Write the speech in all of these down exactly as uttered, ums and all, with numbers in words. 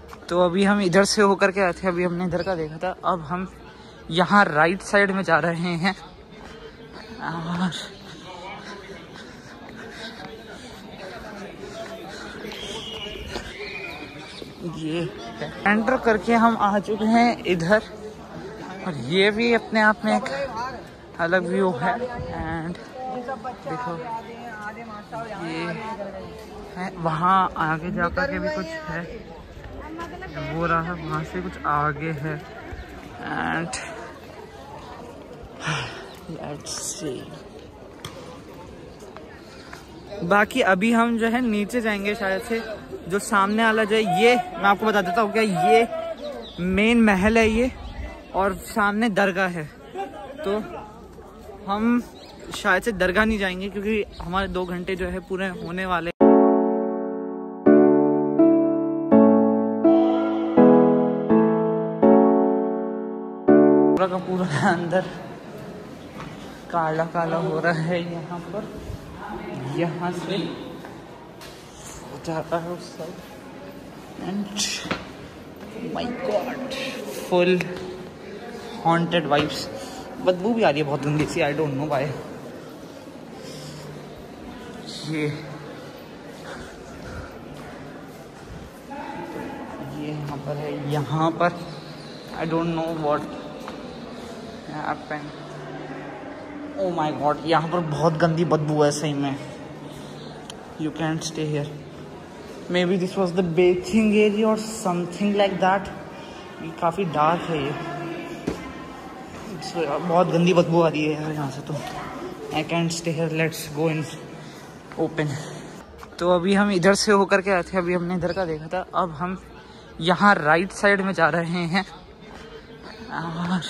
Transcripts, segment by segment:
तो अभी हम इधर से होकर के आए थे, अभी हमने इधर का देखा था। अब हम यहाँ राइट साइड में जा रहे हैं और ये एंटर करके हम आ चुके हैं इधर। और ये भी अपने आप में एक अलग व्यू है। एंड देखो ये है, वहाँ आगे जाकर के भी कुछ है, वो रहा वहाँ से कुछ आगे है। एंड लेट्स सी, बाकी अभी हम जो है नीचे जाएंगे शायद से। जो सामने वाला जो है, ये मैं आपको बता देता हूँ क्या, ये मेन महल है ये, और सामने दरगाह है। तो हम शायद से दरगाह नहीं जाएंगे क्योंकि हमारे दो घंटे जो है पूरे होने वाले। पूरा का पूरा अंदर काला काला हो रहा है यहाँ पर। यहाँ से जाता है उस side. And my god, full haunted vibes. बदबू भी आ रही है बहुत गंदी सी, आई डोंट नो व्हाई। ये ये यहाँ पर है, यहाँ पर I don't know what happened. Oh my god, यहाँ पर बहुत गंदी बदबू है सही में। You can't stay here. May be this was the bathing area or something like that. काफ़ी डार्क है ये, बहुत गंदी बदबू आ रही है यार यहाँ से। तो I can't stay here, let's go in open. तो अभी हम इधर से होकर के आए थे, अभी हमने इधर का देखा था। अब हम यहाँ राइट साइड में जा रहे हैं और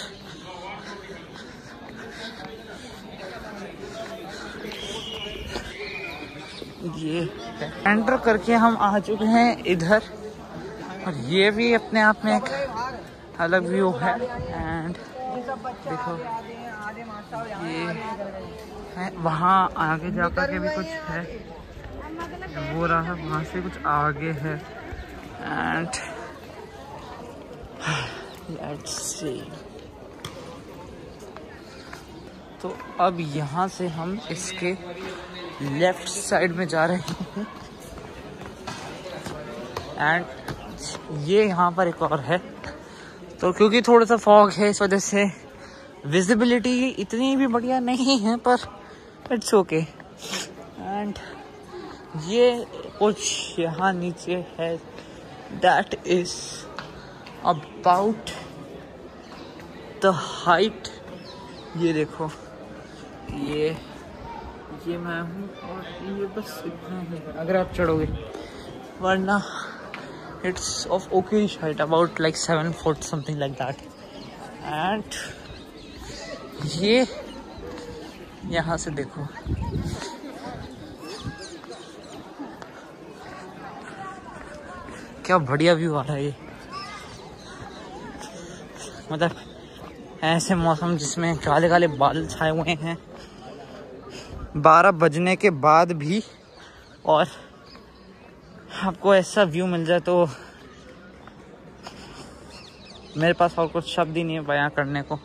ये एंटर करके हम आ चुके हैं इधर। और ये भी अपने आप में एक अलग व्यू है। एंड देखो ये है, वहाँ आगे जाकर के भी कुछ है, वो रहा वहाँ से कुछ आगे है। एंड लेट्स सी, तो अब यहाँ से हम इसके लेफ्ट साइड में जा रहे हैं। एंड ये यहाँ पर एक और है। तो क्योंकि थोड़ा सा फॉग है इस वजह से विजिबिलिटी इतनी भी बढ़िया नहीं है, पर इट्स ओके। एंड ये कुछ यहाँ नीचे है, that is about the height. ये देखो, ये ये मैं हूँ और ये बस इतना है अगर आप चढ़ोगे, वरना it's of okay height, about like seven foot something like that. And ये यहाँ से देखो, क्या बढ़िया व्यू आ रहा है ये। मतलब ऐसे मौसम जिसमें काले काले बादल छाए हुए हैं बारह बजने के बाद भी, और आपको ऐसा व्यू मिल जाए तो मेरे पास और कुछ शब्द ही नहीं है बयां करने को।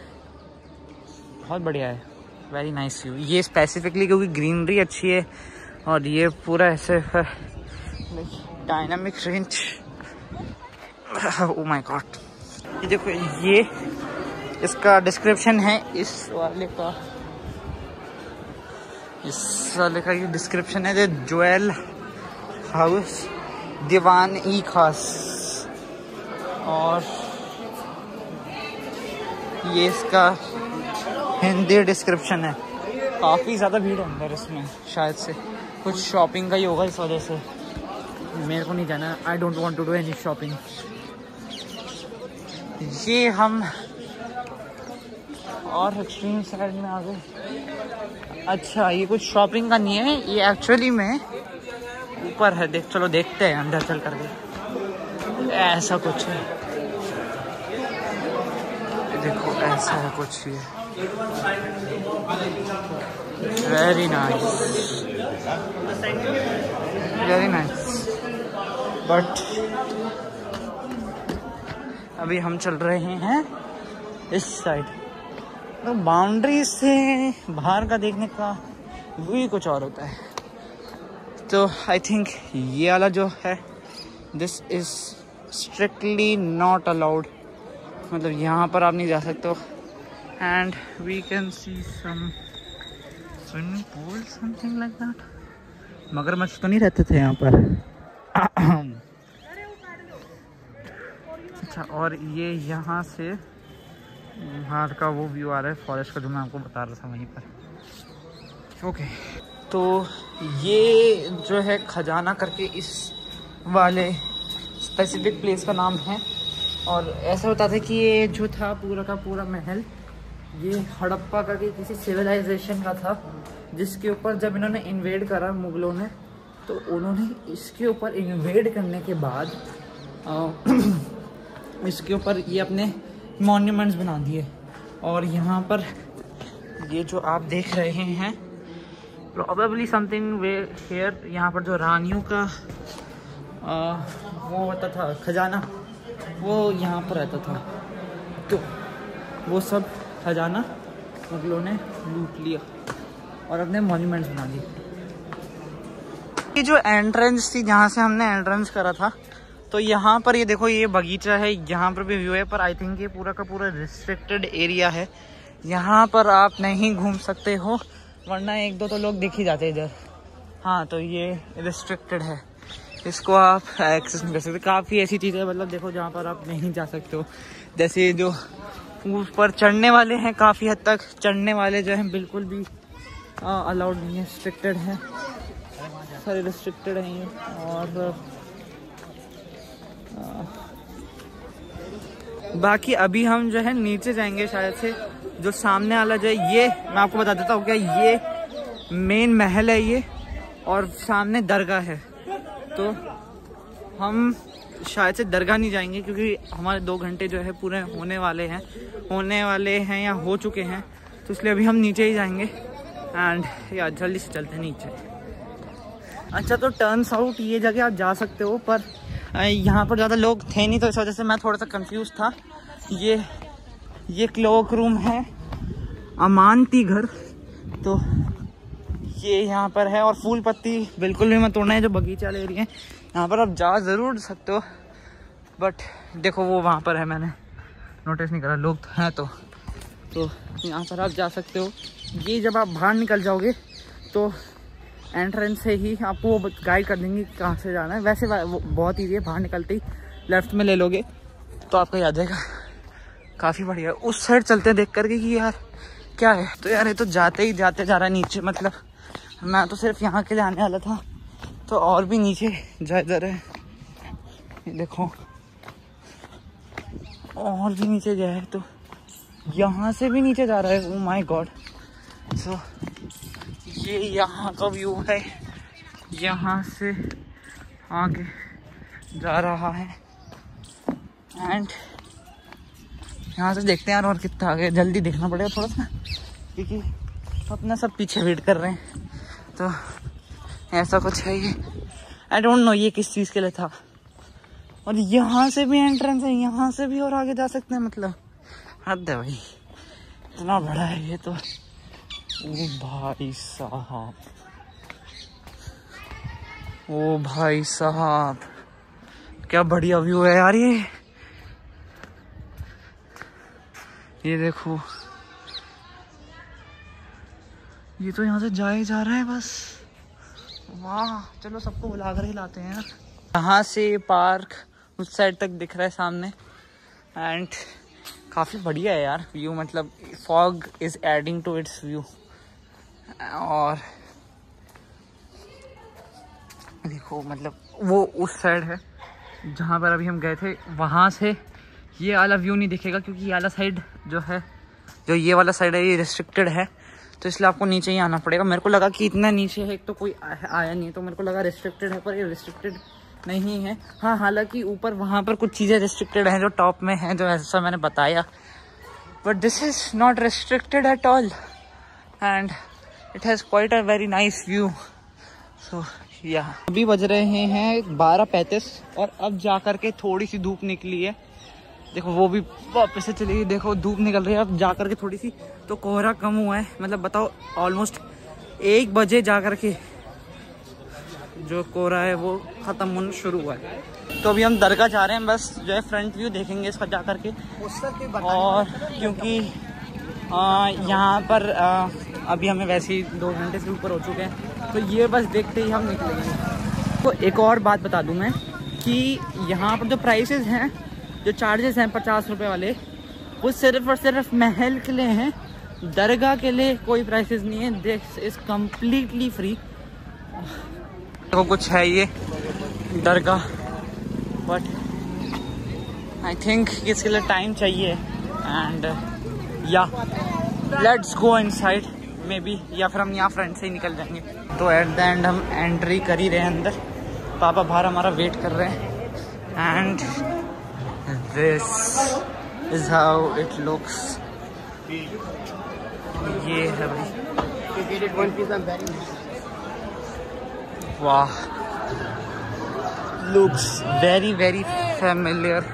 बहुत बढ़िया है, वेरी नाइस व्यू। ये स्पेसिफिकली क्योंकि ग्रीनरी अच्छी है और ये पूरा ऐसे dynamic range. Oh my god, ये देखो, ये इसका डिस्क्रिप्शन है इस वाले का, इस वाले का ये डिस्क्रिप्शन है, the jewel house Diwan e Khas. और ये इसका हिंदी डिस्क्रिप्शन है। काफ़ी ज़्यादा भीड़ है अंदर इसमें, शायद से कुछ शॉपिंग का ही होगा इस वजह से। मेरे को नहीं जाना, I don't want to do any shopping. ये हम और एक्सट्रीम साइड में आ गए। अच्छा, ये कुछ शॉपिंग का नहीं है, ये एक्चुअली में ऊपर है। देख, चलो देखते हैं अंदर चल करके। ऐसा कुछ है, देखो ऐसा है कुछ। ये very nice, very nice, but अभी हम चल रहे हैं इस साइड। तो बाउंड्री से बाहर का देखने का व्यू ही कुछ और होता है। तो आई थिंक ये वाला जो है this is strictly not allowed, मतलब यहाँ पर आप नहीं जा सकते हो। And we can see some swimming pool something like that. मगरमच्छ तो नहीं रहते थे यहाँ पर। अच्छा, और ये यहाँ से बाहर का वो व्यू आ रहा है फॉरेस्ट का, जो मैं आपको बता रहा था वहीं पर। ओके, तो ये जो है खजाना करके इस वाले स्पेसिफिक प्लेस का नाम है। और ऐसा होता था कि ये जो था पूरा का पूरा महल, ये हड़प्पा करके किसी सिविलाइजेशन का था, जिसके ऊपर जब इन्होंने इन्वेड करा मुगलों ने, तो उन्होंने इसके ऊपर इन्वेड करने के बाद आ, इसके ऊपर ये अपने मॉन्यूमेंट्स बना दिए। और यहाँ पर ये जो आप देख रहे हैं प्रोबेबली समथिंग वे हेयर, यहाँ पर जो रानियों का आ, वो होता था खजाना, वो यहाँ पर रहता था। तो वो सब खजाना मुगलों ने लूट लिया और अपने मॉन्यूमेंट्स बना दिए। ये जो एंट्रेंस थी जहाँ से हमने एंट्रेंस करा था, तो यहाँ पर ये देखो ये बगीचा है, यहाँ पर भी व्यू है, पर आई थिंक ये पूरा का पूरा रिस्ट्रिक्टेड एरिया है। यहाँ पर आप नहीं घूम सकते हो, वरना एक दो तो लोग दिख ही जाते इधर। हाँ, तो ये रिस्ट्रिक्टेड है, इसको आप एक्सेस नहीं कर सकते। काफ़ी ऐसी चीज़ें मतलब देखो जहाँ पर आप नहीं जा सकते हो, जैसे जो ऊपर चढ़ने वाले हैं, काफ़ी हद तक चढ़ने वाले जो हैं बिल्कुल भी अलाउड नहीं है, रिस्ट्रिक्टेड है, सारे रिस्ट्रिक्टेड हैं ये। और आ, बाकी अभी हम जो है नीचे जाएंगे शायद से। जो सामने वाला जो है ये मैं आपको बता देता हूँ क्या, ये मेन महल है ये, और सामने दरगाह है। तो हम शायद से दरगाह नहीं जाएंगे क्योंकि हमारे दो घंटे जो है पूरे होने वाले हैं होने वाले हैं या हो चुके हैं, तो इसलिए अभी हम नीचे ही जाएंगे। एंड यार जल्दी से चलते हैं नीचे। अच्छा, तो टर्न्स आउट ये जगह आप जा सकते हो, पर यहाँ पर ज़्यादा लोग थे नहीं, तो इस वजह से मैं थोड़ा सा कंफ्यूज था। ये ये क्लॉक रूम है, अमानती घर, तो ये यहाँ पर है। और फूल पत्ती बिल्कुल भी मत तोड़ना है, जो बगीचा ले रही है यहाँ पर आप जा ज़रूर सकते हो, बट देखो वो वहाँ पर है, मैंने नोटिस नहीं करा, लोग हैं तो तो यहाँ पर आप जा सकते हो। ये जब आप बाहर निकल जाओगे तो एंट्रेंस से ही आपको वो गाइड कर देंगे कहाँ से जाना है। वैसे वो बहुत ईजी है, बाहर निकलते ही लेफ्ट में ले लोगे तो आपको याद आएगा। काफ़ी बढ़िया है। उस साइड चलते देख करके कि यार क्या है, तो यार ये तो जाते ही जाते जा रहा है नीचे, मतलब मैं तो सिर्फ यहाँ के लिए आने वाला था, तो और भी नीचे जा जा रहे हैं। देखो और भी नीचे जाए तो यहाँ से भी नीचे जा रहा है। ओ माय गॉड। सो ये यहाँ का व्यू है, यहाँ से आगे जा रहा है। एंड यहाँ से देखते हैं यार और कितना आगे, जल्दी देखना पड़ेगा थोड़ा सा क्योंकि अपना सब पीछे वेट कर रहे हैं। तो ऐसा कुछ है ये, आई डोंट नो ये किस चीज़ के लिए था। और यहाँ से भी एंट्रेंस है, यहाँ से भी और आगे जा सकते हैं, मतलब हद है भाई, इतना बड़ा है ये तो। ओ भाई साहब, ओ भाई साहब, क्या बढ़िया व्यू है यार ये। ये देखो, ये तो यहाँ से जाए जा रहा है बस। वाह, चलो सबको बुला कर ही लाते हैं यार। यहाँ से पार्क उस साइड तक दिख रहा है सामने। एंड काफ़ी बढ़िया है यार व्यू, मतलब fog is adding to its view. और देखो मतलब वो उस साइड है जहाँ पर अभी हम गए थे, वहाँ से ये वाला व्यू नहीं दिखेगा क्योंकि ये वाला साइड जो है, जो ये वाला साइड है, ये रिस्ट्रिक्टेड है, तो इसलिए आपको नीचे ही आना पड़ेगा। मेरे को लगा कि इतना नीचे है, एक तो कोई आया नहीं, तो मेरे को लगा रिस्ट्रिक्टेड है, पर ये रिस्ट्रिक्टेड नहीं है। हाँ, हालांकि ऊपर वहाँ पर कुछ चीज़ें रिस्ट्रिक्टेड हैं जो टॉप में हैं, जो ऐसा मैंने बताया, but this is not restricted at all and it has quite a very nice view. So yeah अभी बज रहे हैं बारह पैंतीस और अब जा कर के थोड़ी सी धूप निकली है। देखो वो भी वापस से चली गई। देखो धूप निकल रही है अब जा करके थोड़ी सी, तो कोहरा कम हुआ है। मतलब बताओ ऑलमोस्ट एक बजे जा करके जो कोहरा है वो ख़त्म होना शुरू हुआ है। तो अभी हम दरगाह जा रहे हैं, बस जो है फ्रंट व्यू देखेंगे इसका जा करके। और क्योंकि यहाँ पर आ, अभी हमें वैसे ही दो घंटे से ऊपर हो चुके हैं, तो ये बस देखते ही हम निकलेंगे। तो एक और बात बता दूँ मैं कि यहाँ पर जो प्राइसेस हैं, जो चार्जेस हैं पचास रुपए वाले, वो सिर्फ और सिर्फ महल के लिए हैं। दरगाह के लिए कोई प्राइसेस नहीं है। This is completely free. तो कुछ है ये दरगाह, बट आई थिंक इसके लिए टाइम चाहिए। And yeah let's go inside may be फिर हम यहाँ फ्रंट से ही निकल जाएंगे। तो एट द एंड हम एंट्री कर ही रहे हैं अंदर। पापा बाहर हमारा वेट कर रहे हैं। And this is how it looks. ये है भाई, वाह, लुक्स वेरी वेरी फैमिलियर।